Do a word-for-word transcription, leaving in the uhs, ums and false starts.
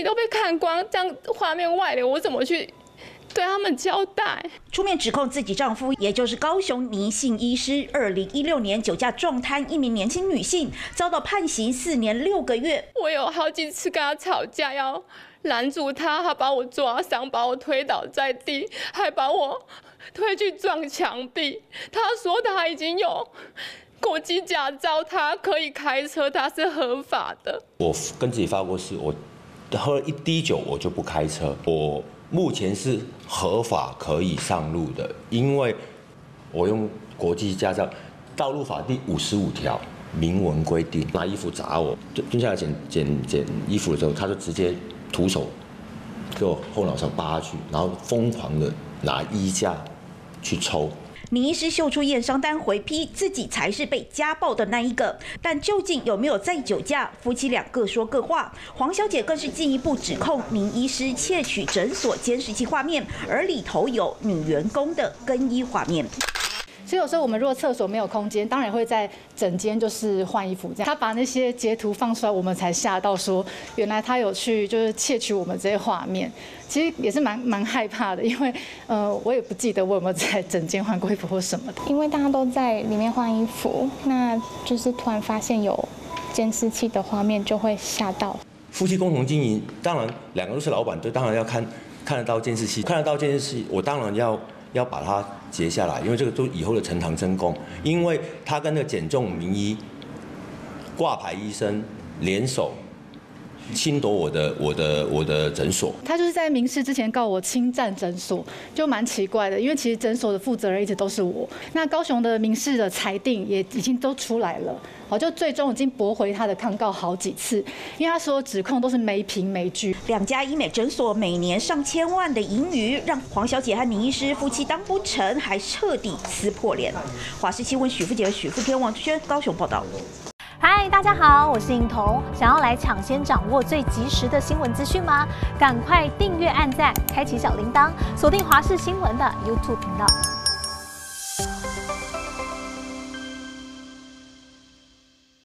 都被看光，这样画面外流，我怎么去对他们交代？ 出面指控自己丈夫，也就是高雄倪姓医师，二零一六年酒驾撞瘫一名年轻女性，遭到判刑四年六个月。 我有好几次跟他吵架，要拦住他，他把我抓伤，把我推倒在地，还把我推去撞墙壁。他说他已经有国际驾照，他可以开车，他是合法的。 我跟自己发过誓，我喝了一滴酒我就不开车。我目前是合法可以上路的，因为我用国际驾照，道路法第五十五条明文规定，拿衣服砸我，蹲下来捡捡捡衣服的时候，他就直接徒手给我后脑勺扒下去，然后疯狂的拿衣架去抽。 倪医师秀出验伤单回批，自己才是被家暴的那一个，但究竟有没有再酒驾？夫妻俩各说各话。黄小姐更是进一步指控倪医师窃取诊所监视器画面，而里头有女员工的更衣画面。 所以有时候我们如果厕所没有空间，当然会在整间就是换衣服这样。他把那些截图放出来，我们才吓到说，原来他有去就是窃取我们这些画面。其实也是蛮蛮害怕的，因为呃我也不记得我有没有在整间换过衣服或什么的。 因为大家都在里面换衣服，那就是突然发现有监视器的画面，就会吓到。 夫妻共同经营，当然两个都是老板，对，当然要看看得到监视器，看得到监视器，我当然要。要把它截下来，因为这个都以后的呈堂证供，因为他跟那个减重名医、挂牌医生联手侵夺我的、我的、我的诊所。 他就是在民事之前告我侵占诊所，就蛮奇怪的，因为其实诊所的负责人一直都是我。那高雄的民事的裁定也已经都出来了，好，就最终已经驳回他的抗告好几次，因为他所有指控都是没凭没据。 两家医美诊所每年上千万的盈余，让黄小姐和倪医师夫妻当不成，还彻底撕破脸。华视新闻许富杰、许富天、王志轩高雄报道。 嗨，大家好，我是颖彤。想要来抢先掌握最及时的新闻资讯吗？赶快订阅、按赞、开启小铃铛，锁定华视新闻的 YouTube 频道。